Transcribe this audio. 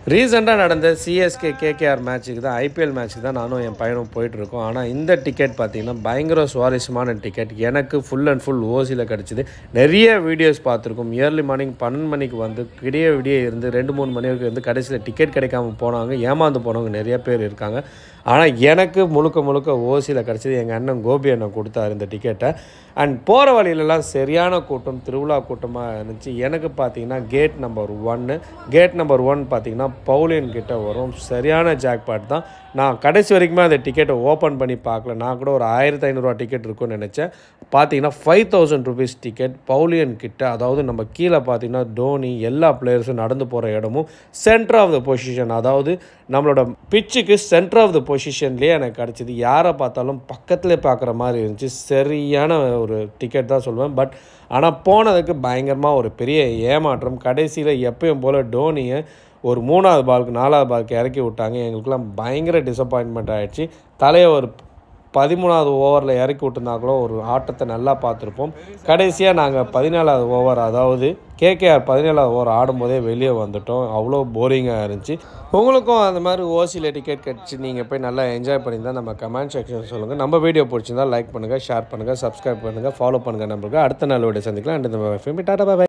ரீசெண்டாக நடந்த CSK KKR மேட்ச்சுக்கு தான் ஐபிஎல் மேட்ச்சுக்கு தான் நானும் என் பையனும் போயிட்டுருக்கோம். ஆனால் இந்த டிக்கெட் பார்த்திங்கன்னா பயங்கர சுவாரஸ்யமான டிக்கெட். எனக்கு ஃபுல் அண்ட் ஃபுல் ஓசியில் கிடச்சிது. நிறைய வீடியோஸ் பார்த்துருக்கோம். இயர்லி மார்னிங் 12 மணிக்கு வந்து விடிய இருந்து 2-3 மணி வரைக்கும் இருந்து கடைசியில் டிக்கெட் கிடைக்காம போனவங்க, ஏமாந்து போனவங்க நிறைய பேர் இருக்காங்க. ஆனால் எனக்கு முழுக்க ஓசியில் கிடச்சிது. எங்கள் அண்ணன் கோபி அண்ணன் கொடுத்தாரு இந்த டிக்கெட்டை. அண்ட் போகிற வழியிலலாம் சரியான கூட்டம், திருவிழா கூட்டமாக இருந்துச்சு. எனக்கு பார்த்தீங்கன்னா கேட் நம்பர் 1 பார்த்தீங்கன்னா பவுலியன் கிட்ட வரும். சரியான ஜாக்பாட் தான். நான் கடைசி வரைக்குமே அந்த டிக்கெட்டை ஓப்பன் பண்ணி பார்க்கல. நான் கூட ஒரு 1500 டிக்கெட் இருக்குன்னு நினச்சேன். பார்த்தீங்கன்னா 5000 ருபீஸ் டிக்கெட் பவுலியன் கிட்ட. அதாவது நம்ம கீழே பார்த்தீங்கன்னா தோனி எல்லா பிளேயர்ஸும் நடந்து போகிற இடமும் சென்டர் ஆஃப் த பொசிஷன், அதாவது நம்மளோட பிச்சுக்கு சென்டர் ஆஃப் த பொசிஷன்லேயே எனக்கு கிடச்சிது. யாரை பார்த்தாலும் பக்கத்துலேயே பார்க்குற மாதிரி இருந்துச்சு. சரியான ஒரு டிக்கெட் தான் சொல்லுவேன். பட் ஆனால் போனதுக்கு பயங்கரமாக ஒரு பெரிய ஏமாற்றம். கடைசியில் எப்பயும் போல் டோனியை ஒரு 3வது பாலுக்கு 4வது பாலுக்கு இறக்கி விட்டாங்க. எங்களுக்கெல்லாம் பயங்கர டிசப்பாயின்மெண்ட் ஆகிடுச்சு. தலையை ஒரு 13வது ஓவரில் இறக்கி விட்டுருந்தாங்களோ ஒரு ஆட்டத்தை நல்லா பார்த்துருப்போம். கடைசியாக நாங்கள் 14வது ஓவர், அதாவது கேகேஆர் 17வது ஓவர் ஆடும்போதே வெளியே வந்துட்டோம். அவ்வளோ போரிங்காக இருந்துச்சு. உங்களுக்கும் அந்த மாதிரி ஓசியில் டிக்கெட் கிடச்சி நீங்கள் போய் நல்லா என்ஜாய் பண்ணியிருந்தால் நம்ம கமெண்ட் செக்ஷன் சொல்லுங்கள். நம்ம வீடியோ பிடிச்சிருந்தால் லைக் பண்ணுங்கள், ஷேர் பண்ணுங்கள், சப்ஸ்கிரைப் பண்ணுங்கள், ஃபாலோ பண்ணுங்கள். நம்மளுக்கு அடுத்த நாள் வீடியோ சந்திக்கலாம். And tata, bye by.